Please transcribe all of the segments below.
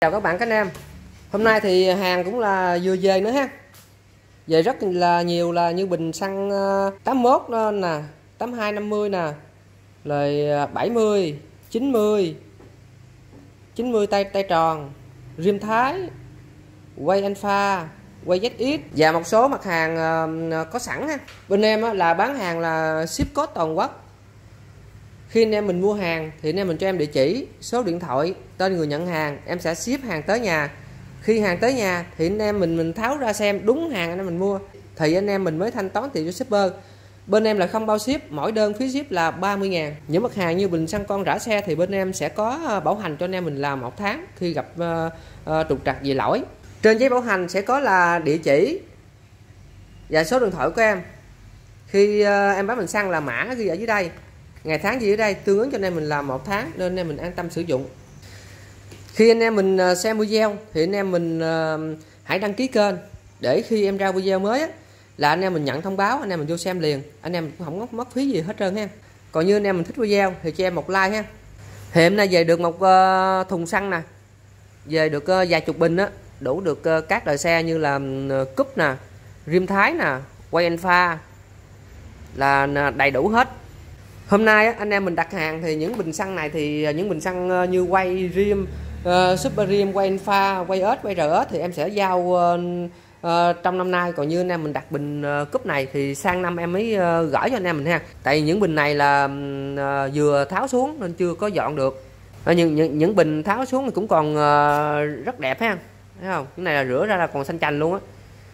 Chào các bạn, các anh em. Hôm nay thì hàng cũng là vừa về nữa ha. Về rất là nhiều, là như bình xăng 81 nè, 82 50 nè, rồi 70 90 tay tròn, rim Thái, quay Alpha, quay ZX và một số mặt hàng có sẵn ha. Bên em là bán hàng là ship code toàn quốc. Khi anh em mình mua hàng thì anh em mình cho em địa chỉ, số điện thoại, tên người nhận hàng, em sẽ ship hàng tới nhà. Khi hàng tới nhà thì anh em mình tháo ra xem đúng hàng anh em mình mua thì anh em mình mới thanh toán tiền cho shipper. Bên em là không bao ship, mỗi đơn phí ship là 30.000. Những mặt hàng như bình xăng con rã xe thì bên em sẽ có bảo hành cho anh em mình là 1 tháng khi gặp trục trặc gì lỗi. Trên giấy bảo hành sẽ có là địa chỉ và số điện thoại của em. Khi em bán bình xăng là mã ghi ở dưới đây, ngày tháng gì ở đây, tương ứng cho anh em mình làm 1 tháng nên anh em mình an tâm sử dụng. Khi anh em mình xem video thì anh em mình hãy đăng ký kênh để khi em ra video mới á, là anh em mình nhận thông báo, anh em mình vô xem liền, anh em cũng không có mất phí gì hết trơn ha. Còn như anh em mình thích video thì cho em một like ha. Thì hôm nay về được một thùng xăng nè, về được vài chục bình á, đủ được các loại xe như là cúp nè, rim Thái nè, quay Alpha là đầy đủ hết. Hôm nay anh em mình đặt hàng thì những bình xăng này thì những bình xăng như quay rim, super rim, quay Alpha, quay S, quay RS thì em sẽ giao trong năm nay. Còn như anh em mình đặt bình cúp này thì sang năm em mới gửi cho anh em mình ha. Tại những bình này là vừa tháo xuống nên chưa có dọn được. Những bình tháo xuống thì cũng còn rất đẹp ha, thấy không? Cái này là rửa ra là còn xanh chành luôn á.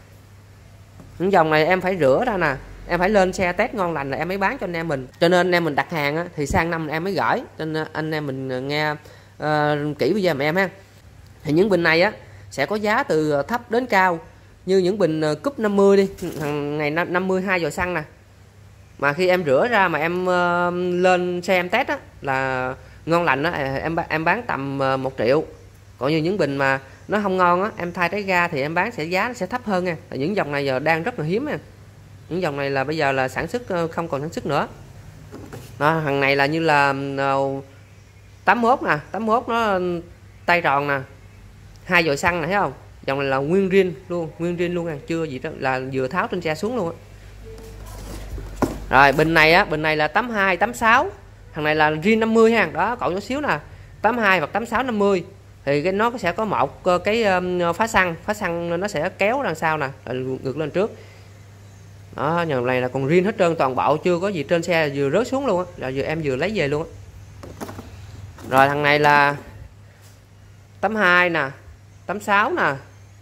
Những dòng này em phải rửa ra nè, em phải lên xe test ngon lành là em mới bán cho anh em mình. Cho nên anh em mình đặt hàng á, thì sang năm em mới gửi. Cho nên anh em mình nghe kỹ bây giờ mà em ha. Thì những bình này á sẽ có giá từ thấp đến cao. Như những bình cúp 50 đi, thằng này 52 giò xăng nè, mà khi em rửa ra mà em lên xe em test á là ngon lành á, em bán tầm 1 triệu. Còn như những bình mà nó không ngon á, em thay tới ga thì em bán giá nó sẽ thấp hơn nha. Những dòng này giờ đang rất là hiếm nha. Những dòng này là bây giờ là sản xuất không còn sản xuất nữa. Đó, thằng này là như là 81 nè, 81 nó tay tròn nè, 2 giò xăng này, thấy không? Dòng này là nguyên rin luôn nha, chưa gì đó, là vừa tháo trên xe xuống luôn á. Rồi bình này là 82, 86. Thằng này là rin 50 ha. Đó, cậu nhỏ xíu nè, 82 hoặc 86 50. Thì nó sẽ có một cái phá xăng nó sẽ kéo đằng sau nè, ngược lên trước. Đó, nhờ này là còn riêng hết trơn toàn bộ, chưa có gì trên xe, vừa rớt xuống luôn á, là em vừa lấy về luôn á. Rồi thằng này là 82 nè, 86 nè.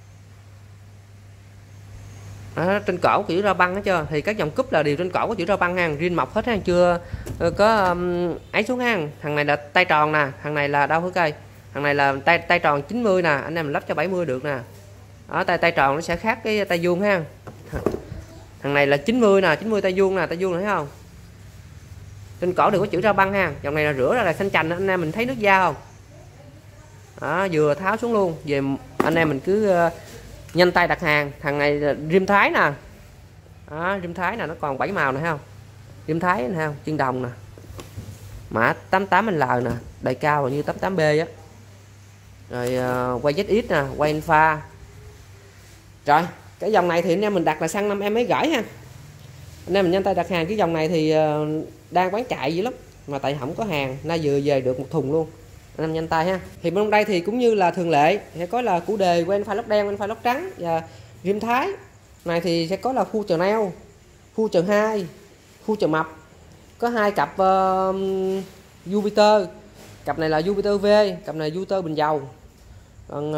Đó, trên cổ có chữ ra băng hết chưa? Thì các dòng cúp là đều trên cổ có chữ ra băng ha, riêng mọc hết ha, chưa có ấy xuống ha. Thằng này là tay tròn nè, thằng này là đâu hả cây? Thằng này là tay tròn 90 nè, anh em mình lắp cho 70 được nè. Đó, tay tròn nó sẽ khác cái tay vuông ha. Thằng này là 90 nè, 90 tay vuông nè, thấy không? Trên cổ đều có chữ ra băng ha. Dòng này là rửa ra là xanh chành, anh em mình thấy nước da không? Đó, vừa tháo xuống luôn. Về anh em mình cứ nhanh tay đặt hàng. Thằng này là rim Thái nè. Đó, rim Thái nè, nó còn 7 màu nè, thấy không? Rim Thái nè, không? Chân đồng nè. Mã 88L nè, đời cao là như 88B á. Rồi quay ZX nè, quay Alpha. Rồi, cái dòng này thì anh em mình đặt là sang năm em mới gửi ha. Anh em mình nhanh tay đặt hàng. Cái dòng này thì đang bán chạy dữ lắm, mà tại không có hàng, nay vừa về được 1 thùng luôn. Anh em nhanh tay ha. Thì bên đây thì cũng như là thường lệ sẽ có là củ đề, quen pha lót đen, quen pha lót trắng và rim Thái. Này thì sẽ có là phu chờ neo, phu chờ 2, phu chờ mập. Có 2 cặp Jupiter. Cặp này là Jupiter V, cặp này Jupiter bình dầu. Còn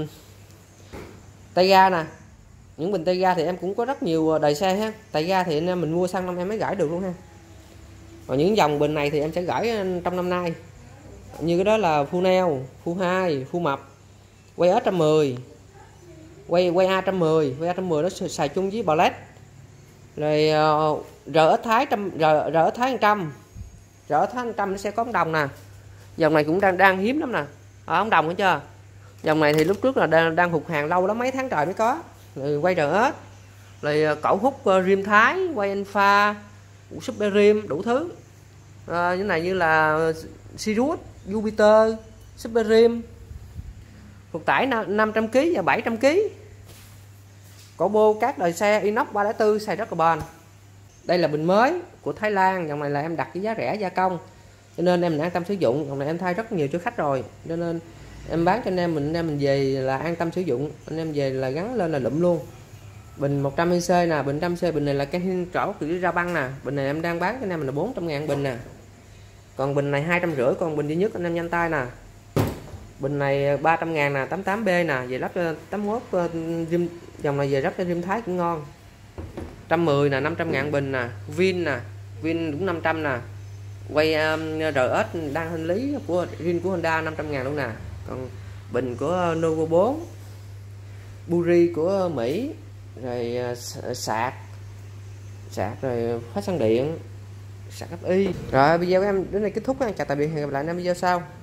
tay ga nè. Những bình tay ga thì em cũng có rất nhiều đời xe ha. Tay ga thì anh em mình mua sang năm em mới gửi được luôn ha. Còn những dòng bình này thì em sẽ gửi trong năm nay. Như cái đó là phu neo, phu 2, phu mập, quay S110, quay A110, quay A110 nó xài chung với Ballet. Rồi RS Thái 100, RS Thái 100 nó sẽ có ống đồng nè. Dòng này cũng đang hiếm lắm nè. Ống đồng hết chưa? Dòng này thì lúc trước là đang hụt hàng lâu lắm, mấy tháng trời mới có. Rồi quay RS, rồi cổ hút rim Thái, quay Alpha, super rim, đủ thứ. Như này như là Sirius, Jupiter, super rim, Thuộc tải 500kg và 700kg. Cổ bô các đời xe inox 304 xài rất là bền. Đây là bình mới của Thái Lan, dòng này là em đặt cái giá rẻ gia công, cho nên em an tâm sử dụng. Dòng này em thay rất nhiều cho khách rồi, cho nên em bán cho anh em mình về là an tâm sử dụng. Anh em về là gắn lên là lụm luôn. Bình 100cc nè, bình 100cc, bình này là can trỏ từ ra băng nè. Bình này em đang bán cho anh em mình là 400.000 bình nè. Còn bình này 250, còn bình duy nhất anh em nhanh tay nè. Bình này 300.000 nè, 88B nè, về lắp cho 81 rim, dòng này về lắp cho rim Thái cũng ngon. 110 nè, 500.000 bình nè, Vin nè, Vin cũng 500 nè. Quay RS đang thanh lý của riêng của Honda 500.000 luôn nè. Còn bình của Novo 4, Buri của Mỹ, rồi sạc rồi phát xăng điện, sạc FI. Rồi video của em đến đây kết thúc nha. Chào tạm biệt, hẹn gặp lại em video sau.